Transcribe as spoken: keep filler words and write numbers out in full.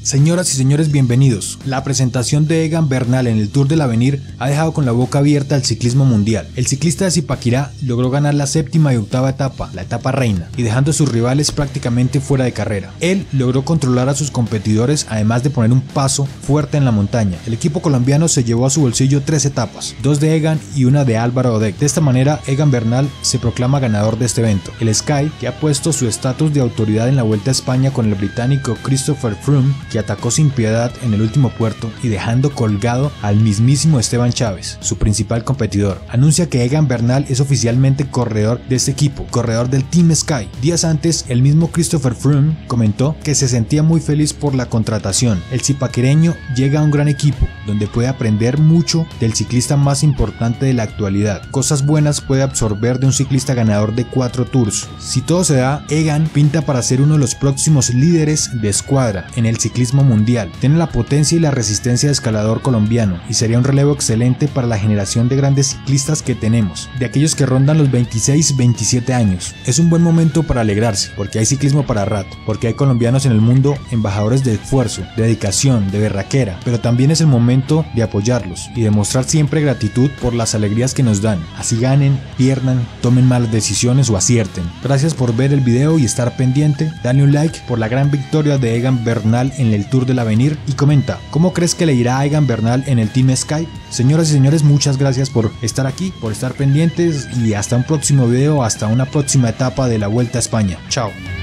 Señoras y señores, bienvenidos. La presentación de Egan Bernal en el Tour del Avenir ha dejado con la boca abierta al ciclismo mundial. El ciclista de Zipaquirá logró ganar la séptima y octava etapa, la etapa reina, y dejando a sus rivales prácticamente fuera de carrera. Él logró controlar a sus competidores, además de poner un paso fuerte en la montaña. El equipo colombiano se llevó a su bolsillo tres etapas, dos de Egan y una de Álvaro Odeg. De esta manera, Egan Bernal se proclama ganador de este evento. El Sky, que ha puesto su estatus de autoridad en la Vuelta a España con el británico Christopher Froome, que atacó sin piedad en el último puerto y dejando colgado al mismísimo Esteban Chávez, su principal competidor, anuncia que Egan Bernal es oficialmente corredor de este equipo, corredor del Team Sky. Días antes, el mismo Christopher Froome comentó que se sentía muy feliz por la contratación. El zipaquireño llega a un gran equipo, donde puede aprender mucho del ciclista más importante de la actualidad. Cosas buenas puede absorber de un ciclista ganador de cuatro tours. Si todo se da, Egan pinta para ser uno de los próximos líderes de escuadra en el ciclismo mundial. Tiene la potencia y la resistencia de escalador colombiano y sería un relevo excelente para la generación de grandes ciclistas que tenemos, de aquellos que rondan los veintiséis veintisiete años. Es un buen momento para alegrarse, porque hay ciclismo para rato, porque hay colombianos en el mundo embajadores de esfuerzo, de dedicación, de berraquera, pero también es el momento de apoyarlos y demostrar siempre gratitud por las alegrías que nos dan, así ganen, pierdan, tomen malas decisiones o acierten. Gracias por ver el video y estar pendiente. Dale un like por la gran victoria de Egan Bernal en el Tour del Avenir y comenta, ¿cómo crees que le irá a Egan Bernal en el Team Sky? Señoras y señores, muchas gracias por estar aquí, por estar pendientes y hasta un próximo video, hasta una próxima etapa de la Vuelta a España. Chao.